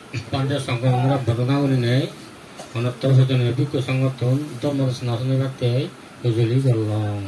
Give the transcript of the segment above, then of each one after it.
Panja Sanghamura Badanauni, on a thousand a book of Sangaton, Thomas Nasanate, usually go long.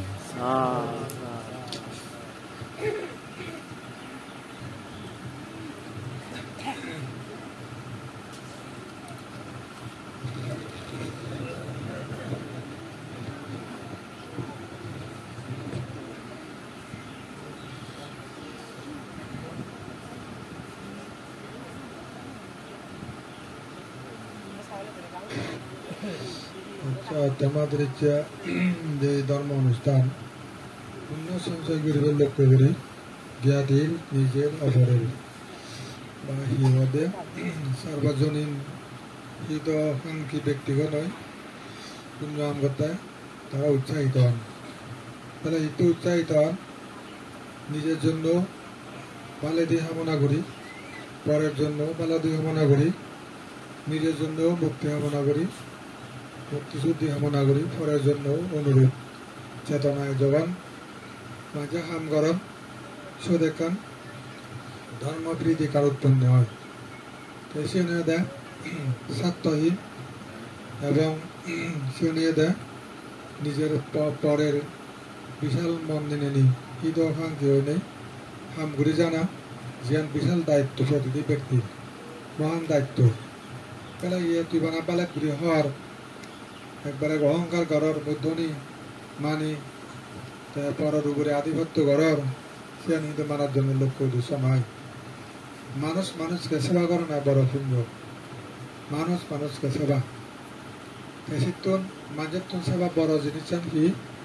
Tamadricha the Dharma Anustan Unna Sansagiri Lokagiri Gyatil Nijer Avarel Bahivade Sarvajonin Hito Hanki Bektiganoi Punyam Gata Tara Uchaitan Tala Itu Uchaitan Nije Jondo Paledi Hamonaguri Parer Jondo Paladi Hamonaguri Nije Jondo Mukti Hamonaguri মুক্তিযুদ্ধ কামনা করি পরের জন্য অনুরোধ চেতনায় জবান মাঝে হাম গরম সুদেখান ধর্মপ্রীতি কার উৎপন্ন হয় সেনিয়ে দেয় স্বার্থহীন এবং সেনিয়ে দেয় নিজের পরের বিশাল মন নিয়ে নি হিত শান্তি হয়ে নেই হামগুড়ি জানা জিয়ান বিশাল দায়িত্ব প্রতিটি ব্যক্তির মহান দায়িত্ব পেলে ইয়ে তুই বানা পালে ঘুরে হওয়ার একবারে অহংকার করার মধ্যনি মানি পরের উপরে আধিপত্য করার সে নিতে মানার জন্য লক্ষ্য উদ্দেশ্য নয় মানুষ মানুষকে সেবা করে না বড় সুন্দর মানুষ মানুষকে সেবা তেসিত্তন মানুষের সেবা বড় জিনিস কি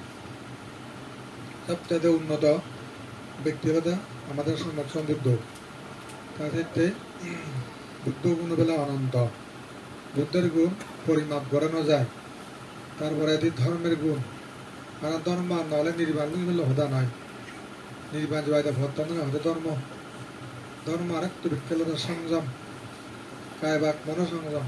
সবচেয়ে উন্নত ব্যক্তিগতা আমাদের সমাজ সমৃদ্ধ তার ক্ষেত্রে বুদ্ধ গুণ বেলা অনন্ত বুদ্ধের গুণ পরিমাপ করানো যায় তারপরে এটি ধর্মের গুণ কারণ ধর্ম নহলে নির্বাণ হতা নয় নির্বাণ যাইতে ভর্তন হতে ধর্ম ধর্ম আরেকটু বিখ্যাত সংযম কায়বাক মনোসংযম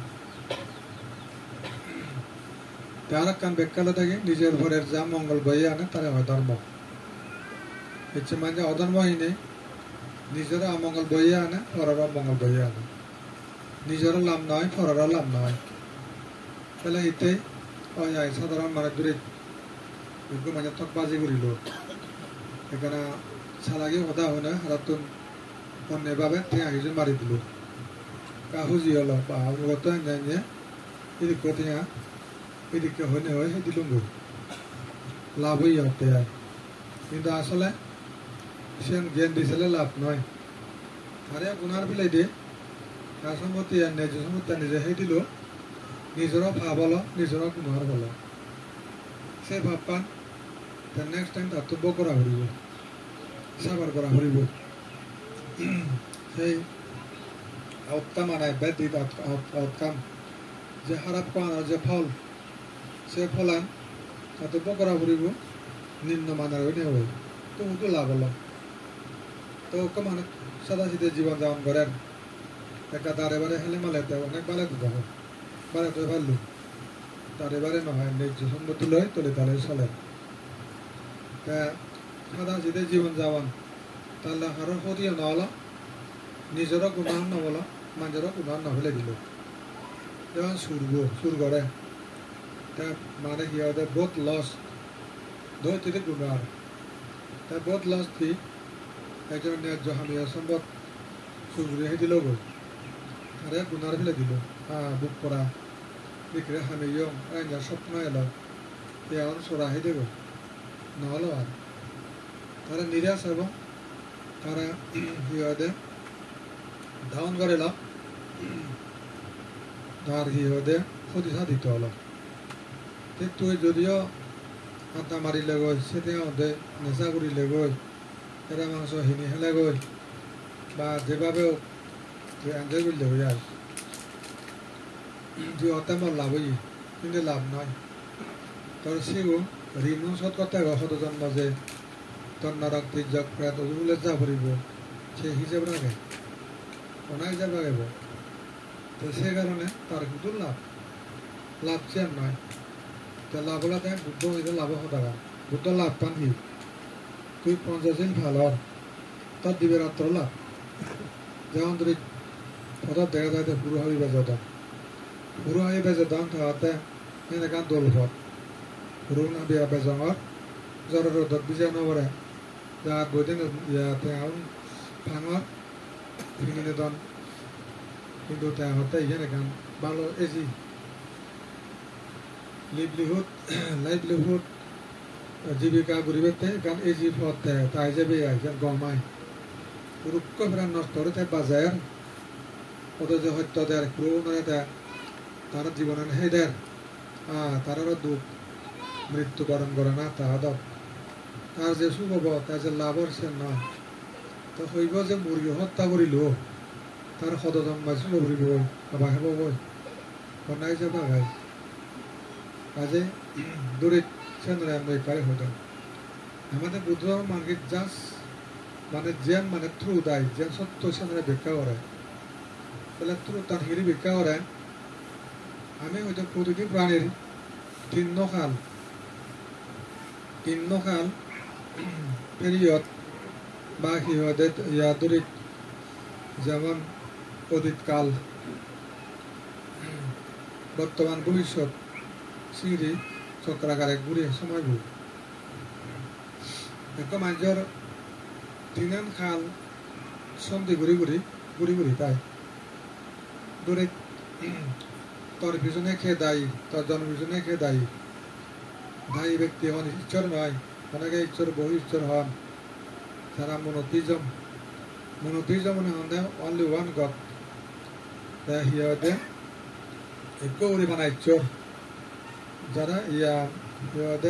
তার কান বিখ্যাত থাকে নিজের ঘরের যা মঙ্গল বইয়ে আনে তারা হয় ধর্ম ইচ্ছে মানে অধর্মহীনে নিজের অমঙ্গল বইয়ে আনে পরের অমঙ্গল বইয়ে আনে নিজেরও লাভ নয় পরেরও লাভ নয় তাহলে এতে সাধারণ মানে দূরে মানে তকবাজি করিল এখানে সালাগি কথা হয় না হারাতুন অন্যভাবে আগে মারি দিল কাহুজি হল বা অবগত এদিকে ঠেঙা এদিকে হইনে হয় সেই দিলুম লাভ হই হতে কিন্তু আসলে সে জ্ঞান দিছিলে লাভ নয় আরে গুণার বিলাই দিয়ে সম্মতি ন্যায্য সম্মতি নিজে সেই দিল নিজেরও ভাব হলো নিজেরও গুণার হলো সে ভাব পান নেক্সট টাইম কর্তব্য করা হরিব সাবার করা হরিব সেই আউটকাম আনায় ব্যতীত আউটকাম যে খারাপ কামানোর যে ফল সে ফলান কর্তব্য করা হরিব নিম্নমানের হয়ে নেওয়া তো ওকে লাভ হলো তো ওকে মানে সাদা সিধে জীবন যাপন করেন একটা তার এবারে হেলে মালেতে অনেক বালে দিতে হয় বারে তো ভালো তার এবারে নহয় ন্যায্য সম্মতি লয় তলে তালে চলে সাদা সিধে জীবন যাপন তাহলে আরো ক্ষতিও নহলো নিজেরও গুণাহ নহলো মানুষেরও গুণাহ নহলে দিল যেমন সুর করে মানে কি হয় বহুত লস দই থেকে গুণার তাই বহুত লস দি একজন ন্যায্য হামিয়া সম্পদ সুরগুড়ি দিল গো আরে গুণার ফেলে দিল বুক করা বিক্রে হামিও আইনার স্বপ্ন এলো এখন সরাহি দেব নহলো আর তারা নিরাশ এবং তারা হিয়দে ধারণ করিল তার হিয়দে ক্ষতি সাধিত হলো ঠিক তুই যদিও আটা মারিলে গৈ সেটা মধ্যে নেশা করিলে গৈ এরা মাংস হিনি হেলে গৈ বা যেভাবেও তুই এনজয় করলে হয়ে যায় তুই অতেমর লাভ হই কিন্তু লাভ নয় তোর সিগু ঋণ শোধ করতে হবে শত জন্ম যে তোর নরক তির্যক প্রেত ওগুলো যা পড়িব সে হিসেব রাখে অনেক হিসাব রাখব তো সে কারণে তার কিন্তু লাভ চেয়ার নয় তো লাভ হলে তাই বুদ্ধ হইতে লাভ হতা বুদ্ধ লাভ পান কি তুই 50 দিন ভাল তোর দিবে রাত্র লাভ যেমন তুই পথত দেখা যায় পুরো হাবি বেজে দাম থাকতে এনেকান দল পথ পুরো না বিয়া বেজঙর জ্বর রোদত বিজয় নবরে যা বইদিন ফাঙর ফিঙিনে দন কিন্তু হতে এনেকান ভালো এজি লাইভলিহুড জীবিকা গরিবেতে গান এজি পথ তাই যাবে একজন গমায় পুরুক্ষ ফেরান নষ্ট হতে বাজার অথচ সত্য দেয় পুরো তার জীবনের সেই দেয় তারারও দুঃখ মৃত্যুবরণ করে না তাহাদক তার যে সুখ হব তার যে লাভর সে নয় তো হইব যে মুরগি হত্যা করিল তার সদজম মাছ লবরিব বা হেব বই বনাই যে বাঘাই কাজে দূরিত সেন্দ্রে আমি পাই হইত আমাদের বুদ্ধ মার্গিত জাস মানে যেন মানে থ্রু দায় যেন সত্য সেন্দ্রে ভিক্ষা করে তাহলে থ্রু তার হিরি ভিক্ষা করে আমি হয়তো প্রতিটি প্রাণীর তিন নখাল পিরিয়ড বা সিহঁতে ইয়াদুরিত যেমন অতীতকাল বর্তমান ভবিষ্যৎ সিঁড়ি চক্রাকারে ঘুরে সময়বোৰ একো মানুষের তিনান খাল সন্ধি ঘুরি তাই দূরে তোর পিছনে খেয়ে দায়ী তোর জন্ম পিছনে খেয়ে দায়ী ব্যক্তি হন ঈশ্বর নয় অনেকে ঈশ্বর বহু ঈশ্বর হন যারা মনোতিজম মানে অনলি ওয়ান গড সিহঁতে একো উড়িবা না ঈশ্বর যারা সিহঁতে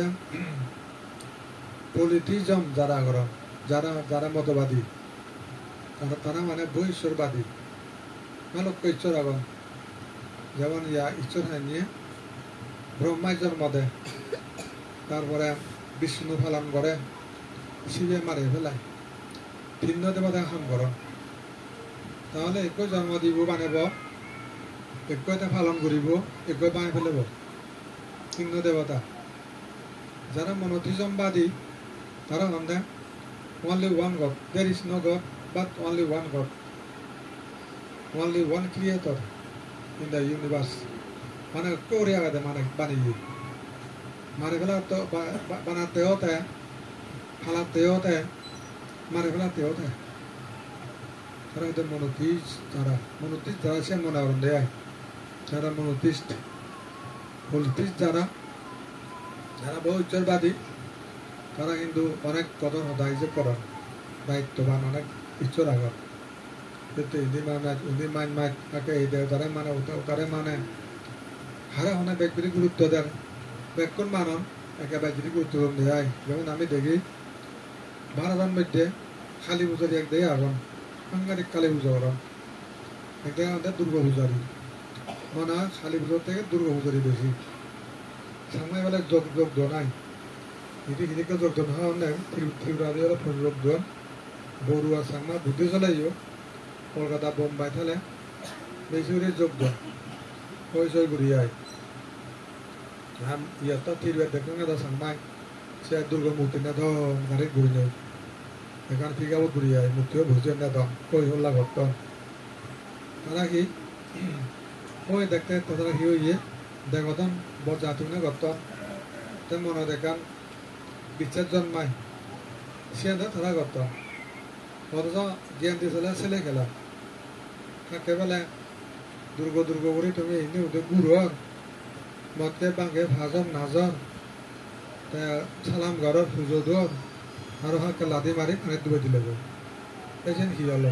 পলিটিজম যারা গরম যারা মতবাদী তারা মানে বহু ঈশ্বরবাদী লক্ষ ঈশ্বর আগন যেমন ঈশ্বর নিয়ে ব্রহ্মায় জন্ম দেয় তারপরে বিষ্ণু পালন করে শিবে মারে ফেলায় ভিন্ন দেবতা এখন করো তাহলে একো জন্ম দিব বানাব একো এটা পালন কৰিব একো বানাই ফেলাব ভিন্ন দেবতা যারা মনোথিজমবাদী তারা সন্দেহ only one God there is no God but only one God only one creator in the universe মানে কোরে আগে মানে বানিয়ে मारे फैला तो बनाते होते हैं फैलाते होते हैं मारे फैलाते होते हैं तारा इधर मोनोथिस्ट तारा से मोनावरण दे आए तारा मोनोथिस्ट पॉलिटिक्स तारा बहुत इच्छावादी तारा किंतु अनेक कदर होता है करण दायित्ववान अनेक इच्छा आगर तो इन्हीं मान आके इधर तारे माने हारा होने व्यक्ति गुरुत्व दे বেক্ষণ মানন একেবারে যদি গুরুত্বপূর্ণ দেয় যেমন আমি দেখি ভারতের মধ্যে কালী পূজারি এক দেয় আগুন সাংঘাতিক কালী পূজা করেন একটা আমাদের দুর্গা পূজারি মানে কালী পুজোর থেকে দুর্গা পূজারি বেশি সামনে বেলা যোগ নাই হিদিকে যোগ হওয়া নেই ত্রিপুরাদি হলো যোগ বড়ুয়া সাংমা বুদ্ধি চলাইও কলকাতা বোম্বাই থালে বেশি করে যোগ হয়ে ঘুরিয়ে আয় हम ये तो तीर वे देखने का संभाई से दुर्गा मूर्ति ने तो गाड़ी घुरी नहीं लेकिन फिर वो घुरी आई मूर्ति भोजन ने तो कोई होला घटता तारा की कोई देखते तो तारा की हुई है देखो तो बहुत जातु ने घटता तो मनो देखा बिचर जन्माई से तो तारा घटता और तो ज्ञान दिसला से ले गया हाँ केवल दुर्गा घुरी तुम्हें इन्हीं उधर गुरु मध्य बांगे भाजन नाजन सालाम घर पुजो दर और हाँ लादी मारी खाने डुबे दिले ऐसे हियालो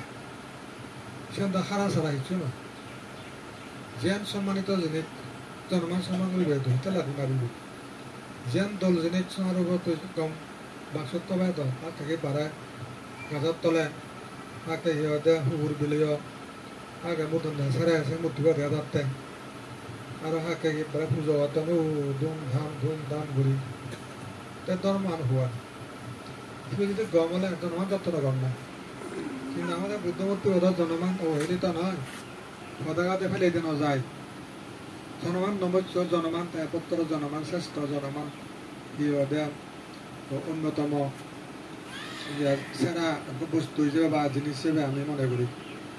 से हारा सारा हिचु ना जेन सम्मानित जिनिस जन्मान सम्मान कर लादी मारि जेन दल जिनिस समारोह तो कम बाक्सत तबाय तो आगे बारे गाजर तले आगे हियाते हुर बिलियो आगे मुदन सारे ऐसे मुट्ठी को दिया जाते और हाँ कहीं बड़ा पूजा होता है धूमधाम घुरी ते धर्मान हुआ फिर जो गमले धर्मान जब तो गमना कि हमारे बुद्धमूर्ति होता धर्मान ओ हेरी तो ना पदागाते फैले दिन जाए धर्मान नंबर 4 धर्मान तेपत्तर धर्मान श्रेष्ठ धर्मान ये होता उन्नतम ये सेना वस्तु हिसाब बा जिनिस हिसाब हमें मने करी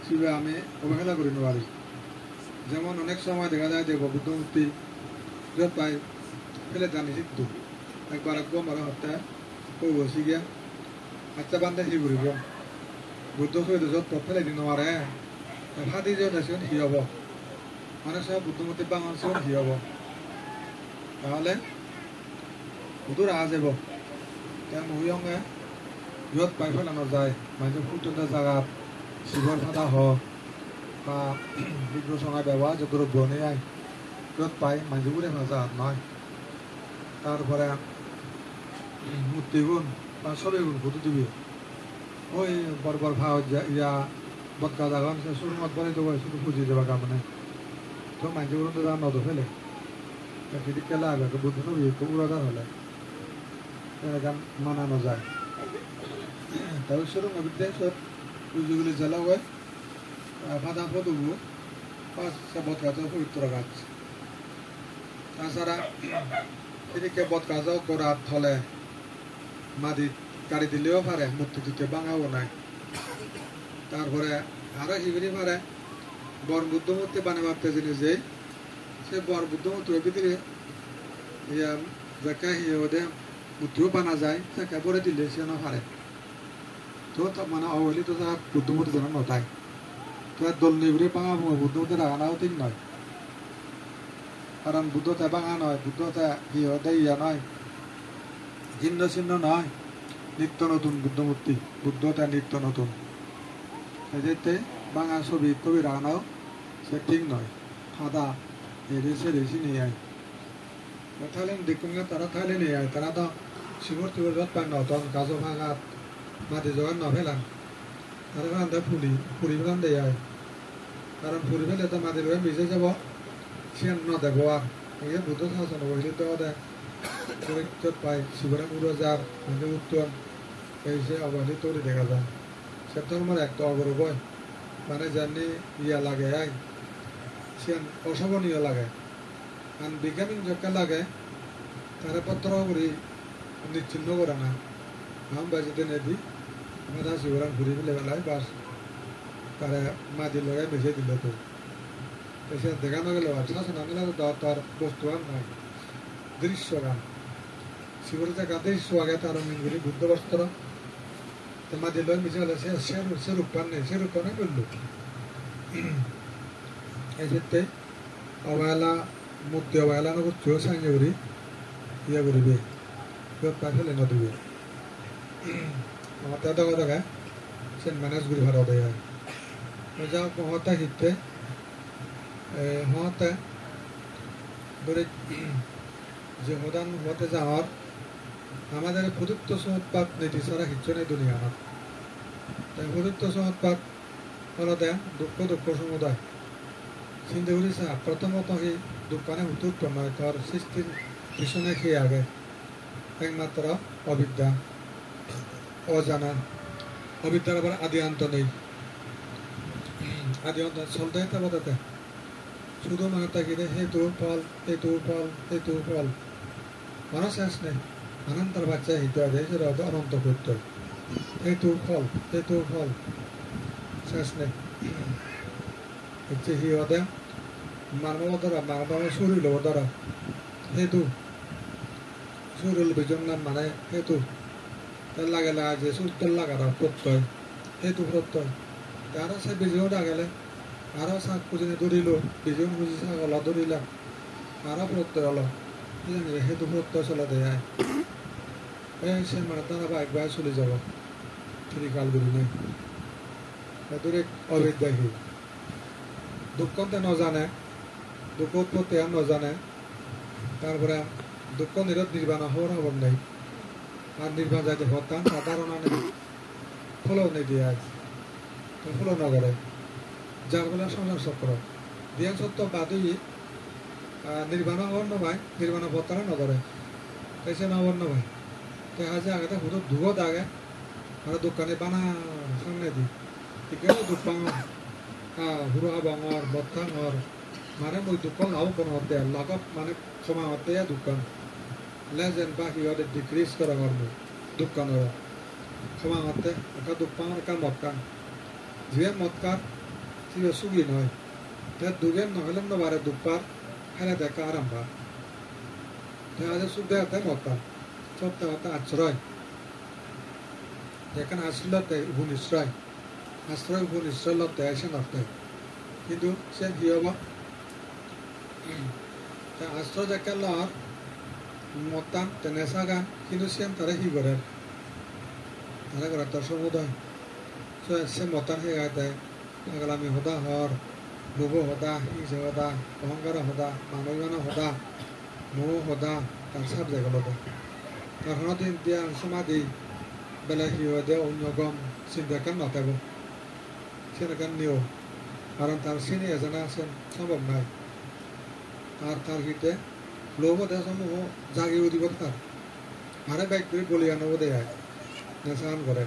শিবে আমি অবহেলা করি পারি। যেমন অনেক সময় দেখা যায় যে বুদ্ধ মূর্তি যত পাই ফেলে জানি শিখতো একবার একদম মারা হত্যা কই বসি গিয়া আচ্ছা বান্ধে সি ঘুরিব বুদ্ধ সহিত যত ফেলে দিন মারে ফাটি যত আসেন সি হব অনেক সময় বুদ্ধ মূর্তি বাঙাল সেন সি হব তাহলে বুদ্ধর আ যাব তাই মহিয়ঙ্গে যত পাই ফেলানো যায় মানে ফুটন্ত জায়গা শিবর ফাটা হোক বা বিগ্রহ সঙ্গে ব্যবহার যত বনে আয় যত পাই মাঝিগুড়ে ভাজা নয় তারপরে মূর্তি গুণ বা সবে গুণ ফুটু দিবি ওই বরবর ভাও ইয়া বদকা জাগান সে সুরমত বলে দেবো শুধু পুজি দেবা কামনে তো মাঝিগুলো তো যা নদ ফেলে যদি কেলা হবে বুদ্ধ নবী উড়াদার হলে গান মানানো যায় তাই সুরম বিদ্যাসর পুজিগুলি জ্বালা হয় ফাঁদা ফদুবু পাঁচ বদকাজ পবিত্র গাছ তাছাড়া এদিকে বদকাজও করার থলে মাদি গাড়ি দিলেও পারে মূর্তি দিতে বাঙাও নাই তারপরে আরো হিবিরি পারে বর বুদ্ধ মূর্তি বানাবার জিনিস যে সে বর বুদ্ধ মূর্তির ভিতরে যাকে ওদের মূর্তিও বানা যায় তাকে পরে দিলে সে না পারে তো মানে অবহেলি তো বুদ্ধ মূর্তি যেন নটায় তো দল নিবরে বাঙা বুদ্ধ মূর্তি রাগানাও ঠিক নয় কারণ বুদ্ধতে বাঙা নয় বুদ্ধতে ইয়া নয় ভিন্ন চিহ্ন নয় নিত্য নতুন বুদ্ধ মূর্তি বুদ্ধতে নিত্য নতুন যেতে বাঙা ছবি টবি রাগানাও সে ঠিক নয় ফাদা এড়েছে রেসি নিয়ে আয় থাইলেন দেখুন তারা থাইলে নিয়ে আয় তারা তো শিবর তিবর যত পায় নতন গাছ ভাঙাত মাটি জোগান নফেলান তারা ফেলান ফুরি ফেলান দিয়ে আয় কারণ ফুরি ফেলে তো মাটি রয়ে মিশে যাব সে নদেব আর এই বুদ্ধ শাসন বসলে তো দেখ যত পায় শিবরে উড়ো যার উত্তর এই সে অবহেলিত করে দেখা যায় সে ধর্মের একটা অগরব হয় মানে জানি ইয়া লাগে আয় সে অশোভনীয় লাগে আর বিজ্ঞানিক যখন লাগে তারা পত্র করি নিচ্ছিন্ন করে না আম বাজিতে নেদি মাথা শিবরাম ঘুরি ফেলে বেলায় বাস তারা মাটি লগাই বেঁচে দিল তো এসে দেখানো গেল আর শাসন আনলে তার বস্তু আর নাই দৃশ্য গান শিবর জায়গা দৃশ্য আগে তার মিনগুলি বুদ্ধ বস্ত্র মাটি লয় মিশে গেলে সে রূপান নেই সে রূপানে বলল এই ক্ষেত্রে অবহেলা মূর্তি অবহেলা করছো সাইনে করি ইয়ে করিবে পাই ফেলে নদিবে আমার দাদা দেখা সে ম্যানেজ করি ভাড়া দেয় যা হতা হিতে হতে ধরে যে মদান হতে যাওয়ার আমাদের প্রদত্ত সমৎপাত নীতি ছাড়া হিচ্ছ নেই দুনিয়া আমার তাই প্রদত্ত সমৎপাত হলতে দুঃখ সমুদায় চিন্তা করেছে প্রথমত সেই দোকানে উত্তর নয় তার সৃষ্টির পিছনে খেয়ে আগে একমাত্র অবিদ্যা অজানা অবিদ্যার আবার আদি অন্ত নেই আদি অন্ত চলতে তাতে শুধু মানে তাকিয়ে হেতু ফল হেতু ফল হেতু ফল মানে শেষ নেই অনন্তর বাচ্চা হিত আছে সেটা হয়তো অনন্ত করতে হেতু ফল শেষ নেই হচ্ছে হি হতে মানব দ্বারা মানব শরীর দ্বারা হেতু শরীর বিজন নাম মানে হেতু তার লাগে যে সুর লাগার প্রত্যয় হেতু প্রত্যয় তারা সে বিজয় ডাগেলে আরো শাক পুজিনে ধরিল বিজন বুঝি শাক হল ধরিলাম আরো প্রত্যয় হলো হেতু প্রত্যয় চলে দেয় এই সে মানে তারা বাইক বাই চলে যাব ফিরিকাল করি নেই দূরে অবিদ্যাহী দুঃখতে নজানে দুঃখ উৎপত্তি আর নজানে তারপরে দুঃখ নিরোধ নির্বাণ হওয়ার খবর নেই আর নির্বাণ যাইতে হতাম সাধারণ ফলও নেই দিয়ে ফলও নগরে যার বলে সংসার চক্র ধ্যান সত্য বাদই নির্বাণ হওয়ার নয় নির্বাণ ভত্তারা নগরে তাইছে নগর নয় দেখা যায় আগে হুটো ধুয়ো দাগে আর দোকানে বানা সামনে দি এখানে দোকান হুড়া বাঙর বত্তাঙর মানে মই দোকান আও কোনো হতে লাগত মানে ক্ষমা হতে দোকান লেজেন বাকি হতে ডিক্রিজ করা করবো দোকানের ক্ষমা হতে একটা দোকান একটা মক্কান যে মক্কার sibe sugi noy te dugen nohlen no bare dupar hele de karamba te ade sugde te motta chopta ata achroy dekan aslo te hunisray asroy hunisrlo te ashen orte কিন্তু sen hiyoba ta astro jakallar motan tenesagan কিন্তু sen tara hi gore tara gara tar somudoy so se motan he gate agalami hoda hor lobo hoda ise hoda ohangara hoda manoigana hoda mo hoda tar sab jagaloda tar honodin dia samadhi bela hiwade onyogam sindakan natabo senakan niyo কারণ তার সিনে জানা আছেন সম্ভব নাই আর তার হিতে লোভ দেসমূহ জাগিয়ে উঠিব তার আরে বাইক করে বলি আনব দেয় নেশান করে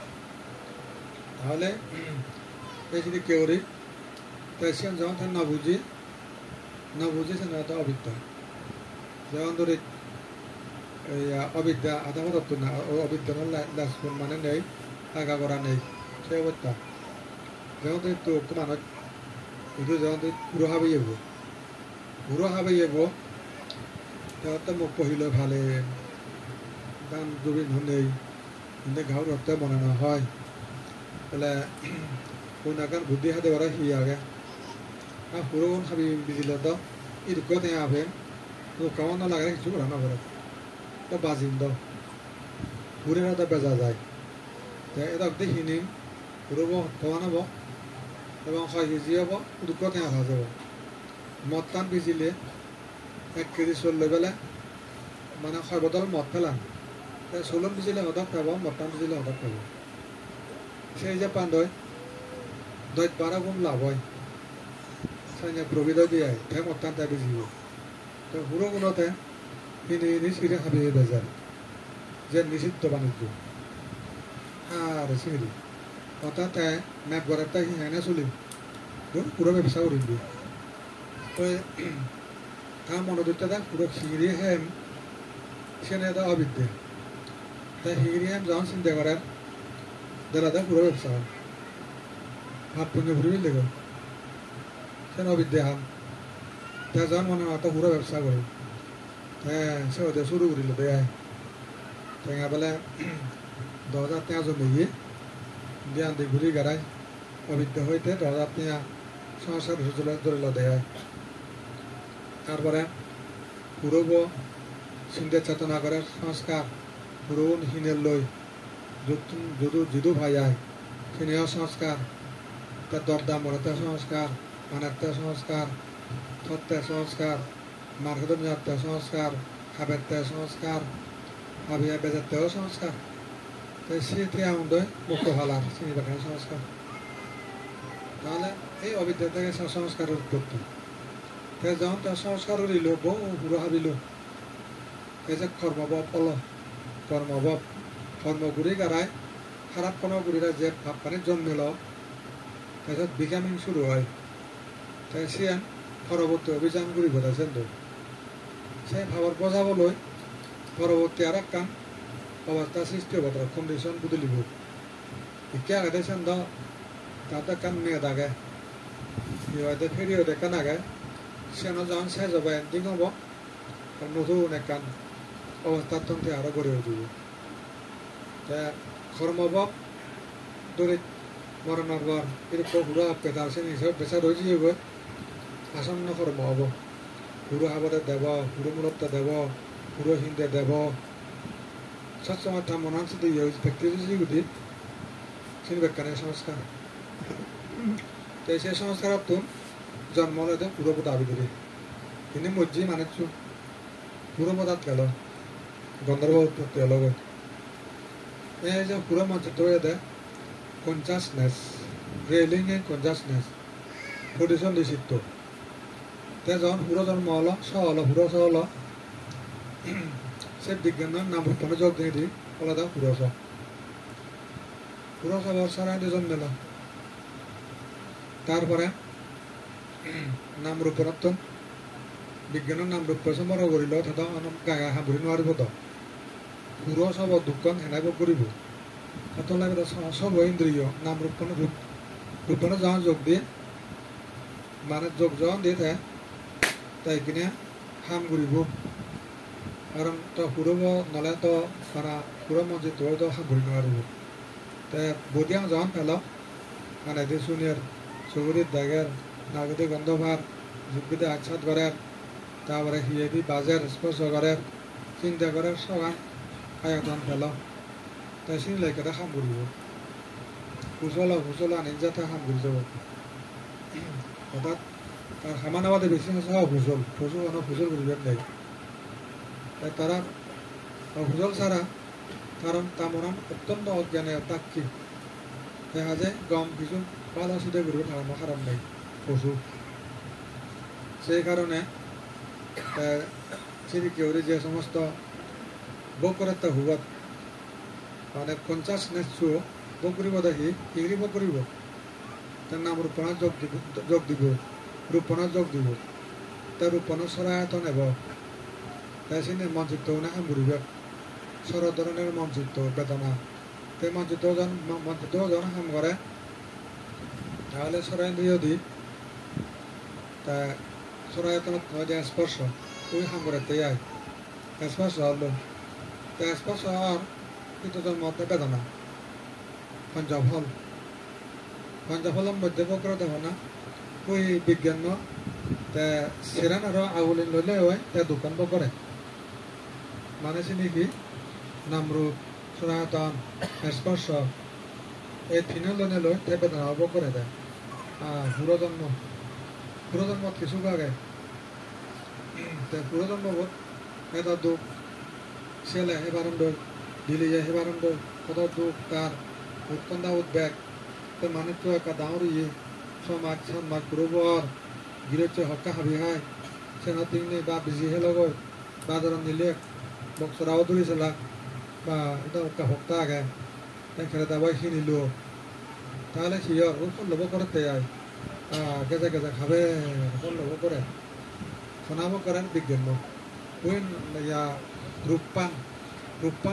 তাহলে এই যদি কেউরি তাই সে যখন তার না বুঝি সে না তো অবিদ্যা যেমন ধরে এই অবিদ্যা আধা মতো না অবিদ্যা লাসপুর মানে নেই আগা করা নেই সে অবস্থা যেমন তো মানুষ itu jangan pura habe yebo ta mo pohilo bhale dan dubin honei inde gaur rotte monana hoy bele konakan buddhi hade wara hi age a puron habi bijilo do ir ko te abe to kawana lagare kichu rana bore to bazin do pure na da beja jay te edak dehini purobo kawana bo এবং হয় ভিজিয়াব দুঃখতে আনা যাব মদ টান ভিজিলে 1 KG চললে বেলা মানে হয় বদল মদ ফেলান চলন ভিজিলে হদক পাব মদ টান ভিজিলে হদক পাব সেই যে পাণ্ডয় দৈত বারা গুণ লাভ হয় সাইনে প্রবিধ দিয়ে ঠে মদ টান তাই ভিজিব তো পুরো গুণতে সিঁড়ি হাবিয়ে বেজার যে নিষিদ্ধ বাণিজ্য আর সিঁড়ি অর্থাৎ ম্যাপ গড়ারটা হ্যাঁ চলিম পুরো ব্যবসা করিম ওই তার মনোযোগটা পুরো হিগড়ি হেম সেনে এটা অবিদ্যে তাই হিগড়ি হেম যখন চিন্তা করার দেলাদা পুরো ব্যবসা হাত পুঞ্জে ঘুরি দেখো সেন অবিদ্যে হাম তাই যখন মনে হয় পুরো ব্যবসা করি হ্যাঁ সে ওদের শুরু করিল দেয় টেঙা বেলা 10,000 টাকা জমিয়ে জ্ঞান দিয়ে ঘুরি গাড়ায় অবিদ্যা হইতে আপনি সংসার ধরিল দেয় তারপরে পূর্ব চিন্তা চেতনা করে সংস্কার পুরন হিনের লই যদু ভাই আয় সিনেহ সংস্কার তার দরদাম মরতে সংস্কার মানাতে সংস্কার থতে সংস্কার মার্কেট যাতে সংস্কার খাবেতে সংস্কার হাবিয়া বেজাতেও সংস্কার সেটি আমাদের মুক্ত হলার চিনি পাঠানো সংস্কার তাহলে এই অবিদ্যা থেকে সংস্কারের উৎপত্তি যখন তার সংস্কার রইল বহু পুরো ভাবিল এই যে কর্মভাব পল কর্মভাব কর্মগুড়ি গাড়ায় খারাপ কর্মগুড়িরা যে ভাব পানি জন্মিল তাৰপিছত বিকামিং শুরু হয় তাই সিয়ান পরবর্তী অভিযান ঘুরি ঘটাইছেন তো সে ভাবর বজাবলৈ পরবর্তী আর কাম অবস্থা সৃষ্টি হব তার কন্ডিশন বুঝলিব ইকে আগে সেন দ তাতে কাম নিয়ে থাকে ইহতে ফেরি হতে কান আগে সেন যখন শেষ হবে এন্ডিং হব নতুন একান অবস্থার তন্ত্রে আরো গড়ে উঠিব কর্মভাব দরিদ্র মরণের পর এরকম হুড়ো পেতার সে হিসাবে পেশা রয়েছে হবে আসন্ন কর্ম হব হুড়ো হাবতে দেব হুড়ো মূলতে দেব হুড়ো হিন্দে দেব সবসময় তার মনাংশ দিয়ে ব্যক্তি গুটি সেই ব্যাখ্যানের সংস্কার তো সেই সংস্কার জন্ম হলে পুরোপদ আবিদরি তিনি মজ্জি মানেছু পুরোপদাত গেল গন্ধর্ব উৎপত্তি হল এই যে পুরো মঞ্চত্ব দে কনসাসনেস রিয়েলিং এ কনসাসনেস পজিশন নিষিদ্ধ তে যখন পুরো জন্ম হলো স হলো পুরো স হলো সে বিজ্ঞানের নাম রূপণে যোগ দিয়ে দিই আলাদা পুরস বর্ষার জন্ম নিল তারপরে নাম রূপরত্তন বিজ্ঞানের নাম রূপ সম্বর করিল তথা গায়ে সামৰি নোৱাৰিব তো পুরো সব দুঃখন হেনাইব কৰিব তাত লাগে সব ইন্দ্রিয় নাম রূপণে যখন যোগ দিয়ে মানে যোগজন দি থাকে তাই কিনে হাম ঘূৰিব কাৰণ তো ঘূৰিব নহ'লে তো মানে ঘূৰা মছজিদ তো হাম ঘূৰি নোৱাৰিব তে বদিয়াং জন পেলাও মানে দি চুনিয়ৰ চুগুৰিত দাগেৰ নাগতি গন্ধভাৰ যোগবিদে আচ্ছাদ কৰে তারপরে হিয়েদি বাজার স্পর্শ করে চিন্তা করে সবাই আয়তন পেলাও তাই চিনলে কেটে খাম ঘুরিব হুচলা নিজাতে খাম ঘুরি যাব অর্থাৎ তার সামানাবাদে বেশি আছে হুচল ঘুরিবেন দেয় তাই তারা হুচল ছাড়া কারণ তামরাম অত্যন্ত অজ্ঞানে তাক্ষী দেখা যায় গম কিছু পালা সুদে ঘুরবে থাকানো খারাপ নেই পশু সেই কারণে সিরিকেউরি যে সমস্ত বকরত্ব হুবত মানে 50 নেচু বকরিব দেখি ইংরি বকরিব তার নাম রূপনা যোগ দিব রূপনা যোগ দিব তার রূপনা সরায়ত নেব তাই সিনে মঞ্চিত না হাম ঘুরিবে সর ধরনের মঞ্চিত বেদনা তাই মঞ্চিত জন হাম করে তাহলে সরাই দিয়ে দি তা সরায়তনত নয় যে স্পর্শ ওই হাম করে তেয়াই স্পর্শ হলো তা স্পর্শ হওয়ার কিন্তু তোর মধ্যে বেদনা পঞ্চফলের মধ্যে বক্র দেব না ওই বিজ্ঞান তা সিরান আর আউলিন লইলে হয় তা দোকান বকরে মানে চিনি কি নামরূপ সনাতন স্পর্শ এই তিনে লনে লই তে বেদনা বকরে দেয় পুরোজন্ম কিছু আগে পুরোজন্ম এটা দুঃখ ছেলে হেবারন্ড দিলি যায় হেবারন্ড কত দুঃখ তার উৎকণ্ঠা উদ্বেগ তো মানুষ তো একটা দাঁড়িয়ে সমাজ গ্রুবর গিরছে হক্কা হাবি হাই সেনা তিননি বা বিজি হেলগৈ বাজারত নিলে বক্সরাও ধরিছিল বা এটা একটা হক্তা আগে খেলে দাবাই কিনিলো তাহলে সিয়র ও লব করতে যায় গেজে গেজে খাবে লব করে শোনাব করেন বিজ্ঞান ওই রূপপান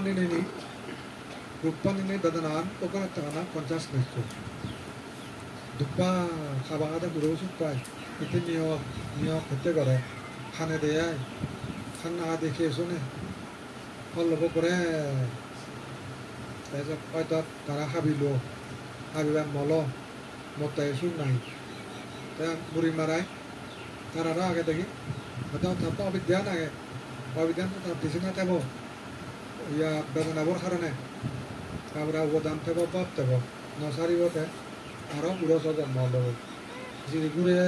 ini bedanan pokoknya tangan 50 meter dupa খাবাতে ঘুরে সুপাই itu নিয়ক হতে করে খানে দেয় খানা দেখে শুনে ফলব করে তাৰপিছত হয়তো তারা হাবিবা মতাই শুন নাই মুড়ি মারাই তারা আগে দেখি হয়তো তার অবিদ্যা নাগে অবিদ্যান তার পিছনে তেব ইয়া বেদনাবোর কারণে আমরা অবদান থেব বাপ থেব নসারিবতে আরো পুরো জন্ম লব যদি ঘুরে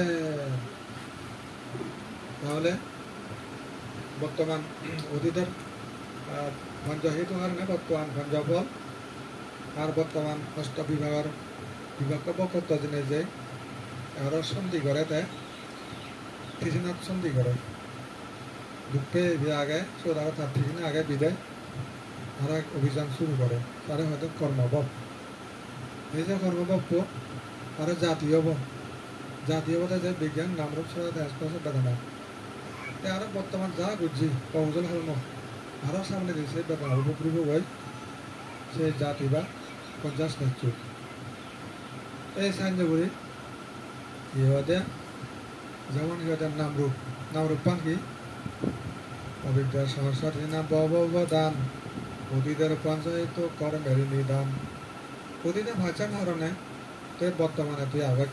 তাহলে বর্তমান অতীতের পঞ্চহিত কারণে বর্তমান পঞ্চফল আর বর্তমান অষ্ট বিভাগের বকত দিনে যে আরো সন্ধি করে তাই তিসিনাথ সন্ধি করে দুঃখে আগে চোরা তার ঠিকানা আগে বিদায় আর এক অভিযান শুরু করে তারা হয়তো কর্মভাব এই যে কর্মভাবকে আরো জাতীয়ভাবে যে বিজ্ঞান নামরূপ ছড়া স্পর্শ বেদনা আরো বর্তমান যা বুঝছি কৌশল হল আরো সামনে দিয়েছে বেদনা উপকৃত হয়ে সে জাতি বা 50 নেচু এই সাহায্যগুলি ইহতে যেমন ইহতের নামরূপ পান কি অবিদ্যার সহস্রী নাম বদান অতীতের পঞ্চায়েত কর্মের নিদান অতীতে ভাষার কারণে তুই বর্তমানে তুই আবেগ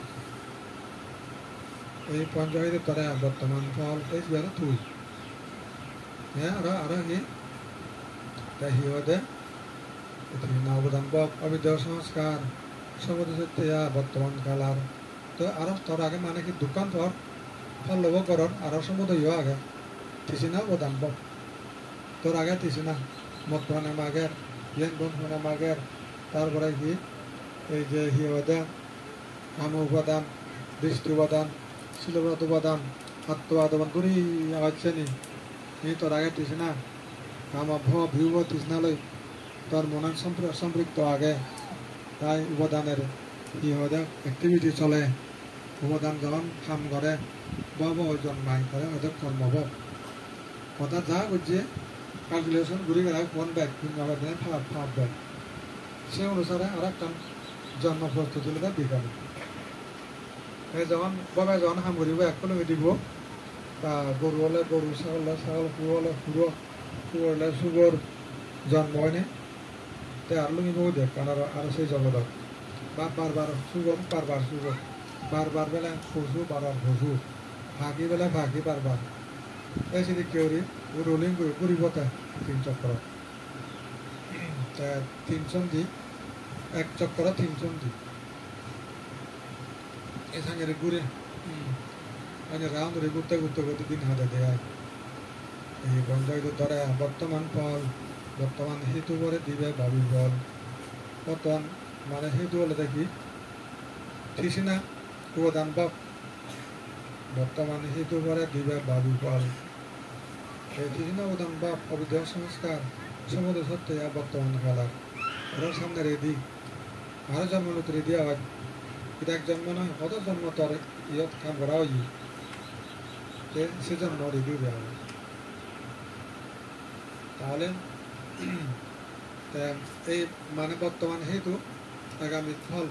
এই পঞ্চায়েতের তরে বর্তমান ফল এই সিয়ারা তুই হ্যাঁ আরো হি তাই হিওদে অবদান বক অবিদ্যা সংস্কার সমুদ্র বর্তমান কালার তো আরো তোর আগে মানে কি দোকান পর ফল লব করর আরো সমুদ্র আগে তিসিনা অবদান বক তোর আগে তিসিনা মত মানে মাগের লেন বন মানে মাগের তারপরে কি এই যে হিওদে কাম উপাদান দৃষ্টি উপাদান শিলব্রত উপাদান আত্মবাদবান করি আছে নি এই তোর আগে তিসিনা কাম ভিউ তিসনা লই তোর মনন সম্পৃক্ত আগে তাই উপাদানের হিওদে অ্যাক্টিভিটি চলে উপাদান যখন কাম করে জন্মায় করে হয়তো কর্মভব কথা যা বুঝছে ক্যালকুলেশন ঘুরে গেলে কোন ব্যাগ কিংবা ফাপ ব্যাগ সে অনুসারে আর একটা জন্ম প্রস্তুতি বিজ্ঞানী যখন বাবা যখন হাম করিব একলগে দিব বা গরু হলে গরু ছাগল হলে ছাগল কুয়ো হলে কুয়ো শুগর হলে শুগর জন্ম হয়নি তে আর লুঙিব দেখ কারণ আর সেই জগত বারবার শুগর বারবার শুগর বারবার বেলা ফসু বারবার ফসু ফাঁকি বেলা ফাঁকি বারবার এই সেদি কেউরি ও রোলিং করিব তা 3 চক্র তা 3 দি 1 চক্র 3 দি এই সাঙ্গের ঘুরে মানে রাউন্ড ধরে ঘুরতে ঘুরতে ঘুরতে দিন হাতে দেয় এই বন্ধ ধরে বর্তমান ফল বর্তমান হেতু করে দিবে ভাবি ফল বর্তমান মানে হেতু হলে দেখি ঠিসি না প্রদান বাপ বর্তমান হেতু করে দিবে ভাবি ফল এই ঠিসি না প্রদান বাপ অবিদ্যা সংস্কার সমুদ্র সত্য বর্তমান কালার ওরা সামনে রেডি আরো জন্ম নতুন রেডি আওয়াজ এটা এক জন্ম নয় কত জন্ম তোর ইয়ত কাম করা হই সে জন্ম রেডি দেওয়া হবে তাহলে এই মানে বর্তমান হেতু আগামী ফল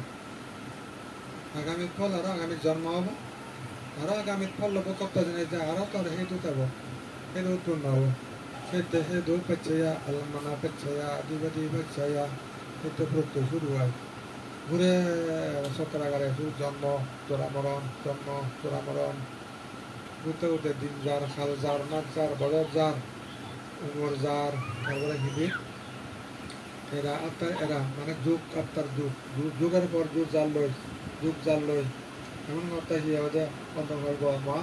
আরো আগামী জন্ম হবো আরো আগামী ফল লোক কত জিনিস আরো তোর হেতু থাকবো হেতু উৎপন্ন হবো সেতে হেতু পেচ্ছাইয়া আলমানা পেচ্ছাইয়া দিবাদি পেচ্ছাইয়া হেতু প্রত্যয় শুরু হয় ঘুরে সতরাগারে জন্ম তোরা মরণ জন্ম তোরা মরণ ঘুরতে ঘুরতে দিন যার খাল যার নাচ যার বড় যার উমর যার তারপরে হিবি এরা আত্মার এরা মানে যুগ আত্মার যুগ যুগের পর যুগ জাল লই এমন আত্মা হিয়া হতে অন্তর্কল্প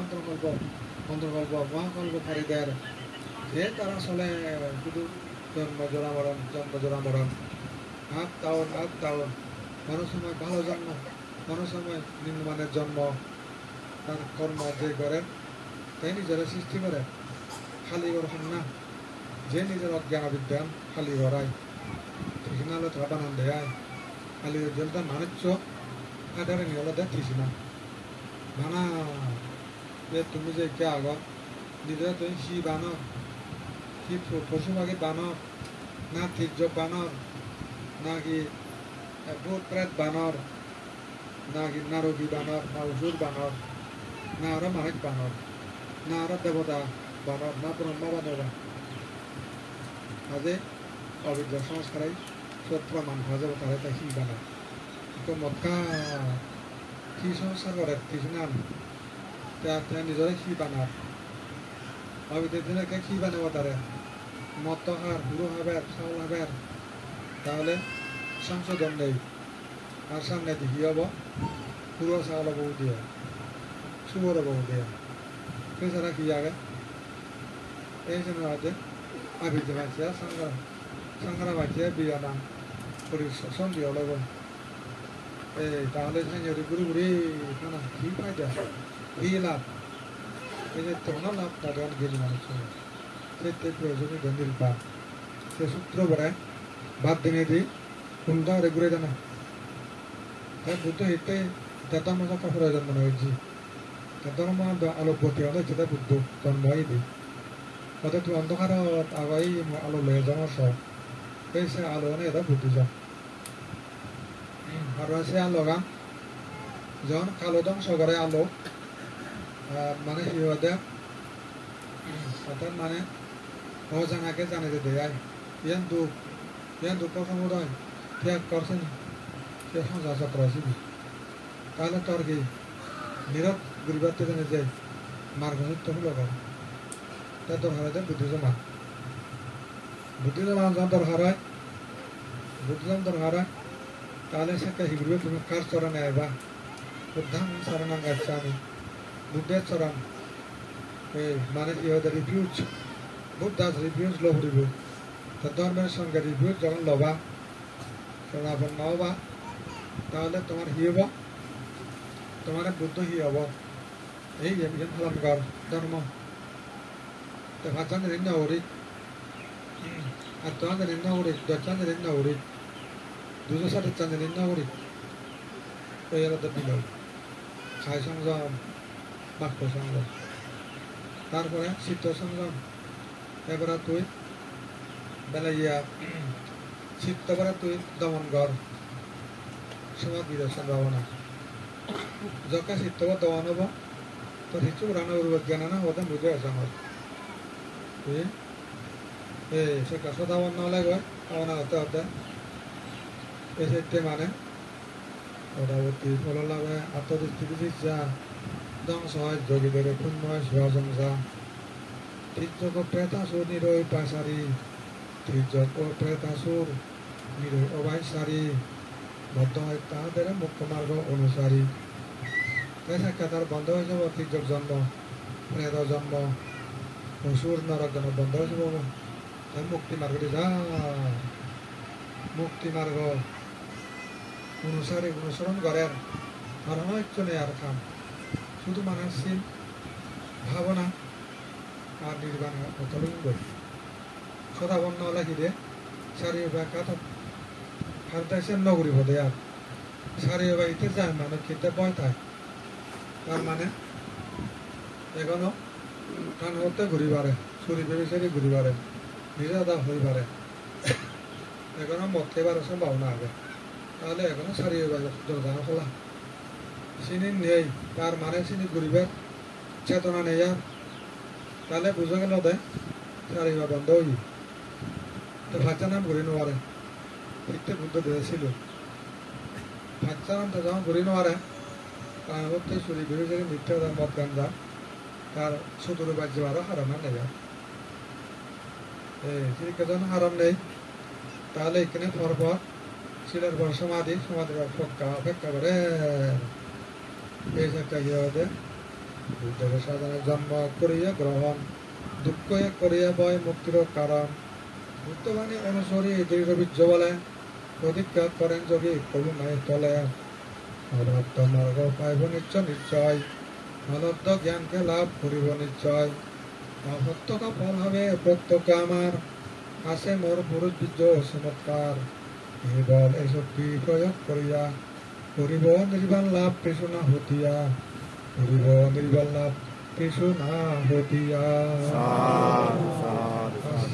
মহাকল্প ফারিদের যে তারা আসলে শুধু জন্ম জোড়া মরণ হাত তাওন কোনো সময় ভালো জন্ম কোনো সময় নিম্নমানের জন্ম তার কর্ম যে করেন তাই নিজেরা সৃষ্টি করে খালি ওরকম না যে নিজের অজ্ঞান বিজ্ঞান খালি ঘরায় ঠিক না হলে তারা বানান দেয় খালি জলটা মানুষ আধারে নিয়ে হলে দেখিস না বানা তুমি যে কে আগ নিজেরা তুমি সি বানর কি পশু পাখি বানর না তীর্য বানর নাকি ভূত প্রেত বানর নাকি নারকী বানর না অসুর বানর না আরো মানুষ বানর না আরো দেবতা বানর না ব্রহ্মা বানর আজে অবিদ্যা সংস্কারাই সব প্রমাণ হওয়া যাবে তাহলে তাই কি বানর তো মক্কা কি সংস্কার করে কিছু নাম নিজরে কি বানার অবিদ্যার দিনে কি বানাবো তারে মত হার হুড়ো হাবের চাউল হাবের তাহলে সংশোধন নেই আর সামনে দেখি হব পুরো চাউল বহু দিয়ে সুবর বহু দিয়ে এছাড়া কি আগে এই জন্য আছে আবিদ্যা মাছিয়া সংগ্রা মাছিয়া বিয়া নাম করি সন্ধিয়া লাগবে এই তাহলে ঘুরি ঘুরি কি ফায়দা কি লাভ এই যে তোমার লাভ তাদের গেলি মানুষ সে প্রয়োজনীয় গন্ধির পাপ সে সূত্র বেড়ায় বাদ দিনে দিই উল্টা ঘুরে জানা তাই বুদ্ধ হেঁটে দাদা মজা কাপড় জন্ম হয়েছি দাদার মা আলোকবতী হলে যেটা বুদ্ধ জন্ম হয়ে দিই ওদের তুই অন্ধকার আগাই আলো লয়ে যাওয়ার সব এই সে আলো মানে এরা বুদ্ধি যা আর সে আলো গান যখন কালো ধ্বংস করে আলো মানে সিহঁতে অর্থাৎ মানে অজানাকে জানে যে দেয় ইয়ান দুঃখ সমুদয় ত্যাগ করছেন সে সংসার চক্র আসিবি তাহলে তোর কি নীরব গুরিবার থেকে জানে যে মার্গযুক্ত হলো করে তার দরকার হয় বুদ্ধিজমা যখন দরকার হয় তাহলে সে কাহি গুরুবে তুমি কার চরণে আইবা বুদ্ধাং শরণাং গচ্ছামি বুদ্ধের চরণ মানে কি হয় রিফিউজ বুদ্ধাস রিফিউজ লভ রিভিউ তো ধর্মের সঙ্গে রিফিউজ যখন লবা শরণাপন্ন হবা তাহলে তোমার হি হব তোমার বুদ্ধ হি হব এই এমন ফলন কর ধর্ম তো ভাষণ ঋণ হরি আর তোমাদের ঋণ হরি দর্শন ঋণ হরি দুজোর সাথে চাঁদের ঋণ হরি ওই আলাদা দিল খায় সংযম বাক্য সংযম তারপরে চিত্ত সংযম এবারে তুই বেলা ইয়া চিত্ত করে তুই দমন কর সমাজ বিদর্শন ভাবনা जका सिद्धवा दवानो बा तो हिचु राना उर्वज्ञाना ना होता मुझे ऐसा मत से कसो दावन ना लगे आवना होता ऐसे इतने माने ओदावती फलो लगे आतो दिस्तिकी जिस्सा दंग सोय जोगी देरे कुन्मय शिवाजंसा तीजको प्रेतासुर निरोय पासारी तीजको प्रेतासुर निरोय अबायसारी बद्ध হয় তাহাদের মুক্ত মার্গ অনুসারী তাই সাক্ষাৎ বন্ধ হয়ে যাব তির্যক জন্ম প্রেত জন্ম অসুর নরক জন্ম বন্ধ হয়ে যাব তাই মুক্তি মার্গটি যা মুক্তি মার্গ অনুসারী অনুসরণ করেন আর অনেক নেই আর কাম শুধু মানুষের ভাবনা আর নির্বাণ অতলঙ্গ সদা বন্ধ লাগিয়ে সারি ব্যাখ্যা হারদাইছে নগরী হতে আর সারি বাড়িতে যায় মানে খেতে ভয় থাকে তার মানে এখনো টান হতে ঘুরি পারে চুরি বেবিচারি ঘুরি পারে নিজে আদা হয়ে পারে এখনো মদ খেবার সম্ভাবনা হবে তাহলে এখনো সারি দরজা খোলা চিনি নেই তার মানে চিনি ঘুরিবার চেতনা নেই আর তাহলে বুঝে গেল দে সারি বন্ধ হই তো বাচ্চা নাম ঘুরি নোয়ারে ইত্যে বুদ্ধ দিয়েছিল বাচ্চা নাম তো যখন ঘুরি নোয়ারে তার হতে চুরি বেবিচারি মিথ্যা মদ গাঞ্জা তার সুদূর বাজ্য আরো হারানো নেই যদি কেজন হারাম নেই তাহলে এখানে পরপর শিলের পর সমাধি ফক্কা অপেক্ষা করে এই একটা গিয়ে হতে বুদ্ধকে সাধারণ জন্ম করিয়া গ্রহণ দুঃখ করিয়া বয় মুক্তির কারণ বুদ্ধবাণী অনুসরি দৃঢ় বীর্য বলে প্রতিজ্ঞা করেন যোগী করুণায় তলে অনর্থ মার্গ পাইব নিশ্চয় অনর্থ জ্ঞানকে লাভ করিব নিশ্চয় অসত্যতা ফল হবে প্রত্যক্ষ আমার আছে মোর পুরুষ বীর্য চমৎকার এই বল এই শক্তি প্রয়োগ করিয়া করিব নির্বাণ লাভ পিছু না হতিয়া করিব নির্বাণ লাভ পিছু না হতিয়া